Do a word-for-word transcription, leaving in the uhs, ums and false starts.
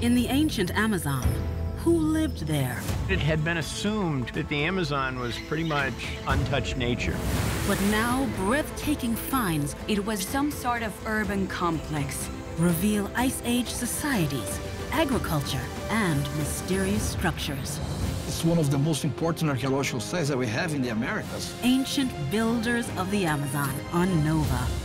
In the ancient Amazon, who lived there? It had been assumed that the Amazon was pretty much untouched nature. But now, breathtaking finds It was some sort of urban complex. reveal Ice Age societies, agriculture, and mysterious structures. It's one of the most important archaeological sites that we have in the Americas. Ancient builders of the Amazon on Nova.